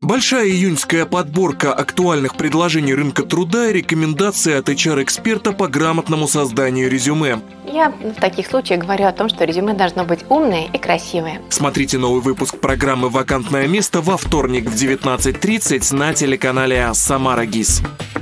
Большая июньская подборка актуальных предложений рынка труда и рекомендации от HR-эксперта по грамотному созданию резюме. Я в таких случаях говорю о том, что резюме должно быть умное и красивое. Смотрите новый выпуск программы «Вакантное место» во вторник в 19:30 на телеканале «Самара ГИС».